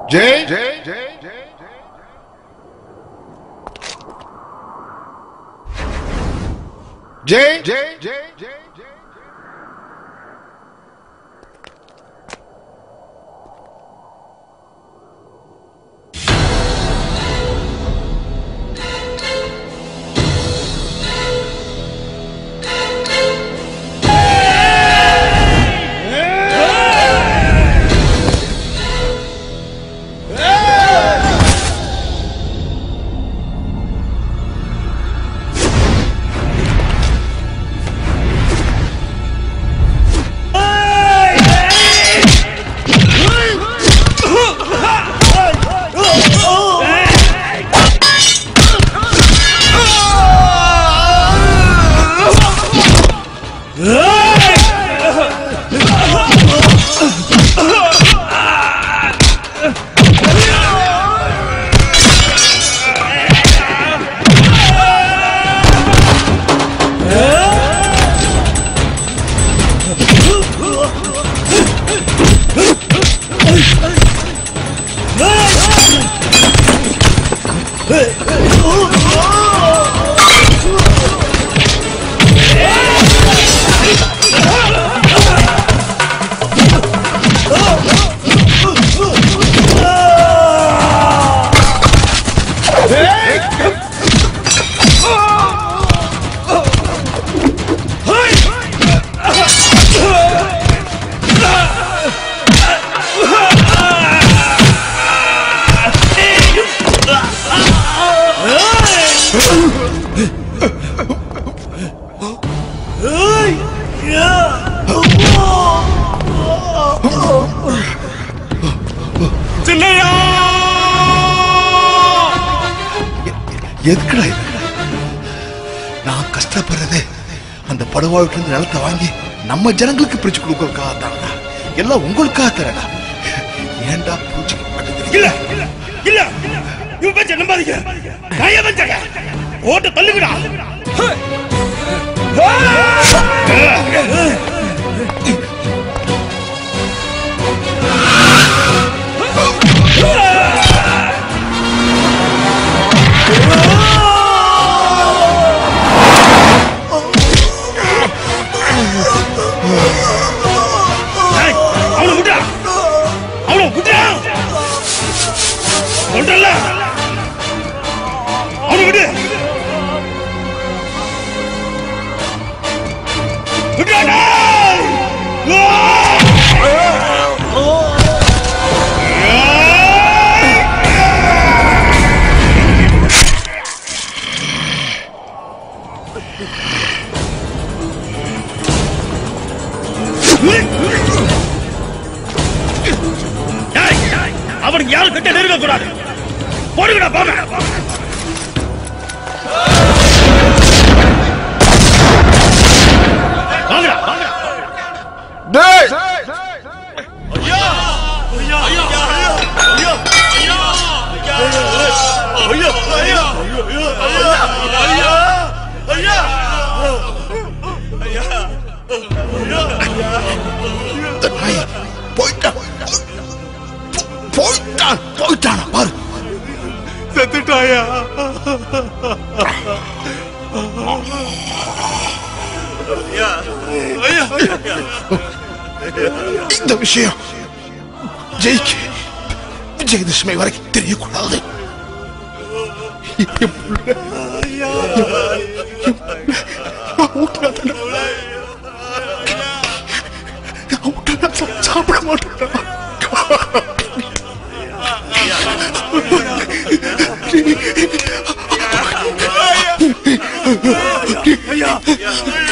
ஜெய் ஜெய் ஜெய் ஜெய் நான் கஷ்டப்படுறதே அந்த படுவாய்க்கு நிலத்தை வாங்கி நம்ம ஜனங்களுக்கு பிரிச்சு கொடுக்கறதுக்காக தானடா. எல்லாம் உங்களுக்காக தரடா. ஏன்டா பூச்சிக்க மாட்டேங்குது? இல்ல இல்ல இவன் பேச்ச நம்பாதீங்க. நான் வந்தேன். ஓட்ட தள்ளுங்கடா. அவனுக்கு யாரும் கிட்ட நெருங்க கூடாது. போடுங்கடா போங்க. வாங்கடா வாங்கடா. டேய் ஐயா ஐயா ஐயா ஐயா ஐயா ஐயா ஐயா ஐயா ஐயா போயிட்டான் பாரு. செத்துட்டாயா? இந்த விஷயம் ஜெய்க்கு விஜயதசமி வரைக்கும் தெரியக்கூடாது. சாப்பிட மாட்டேன். ஐயா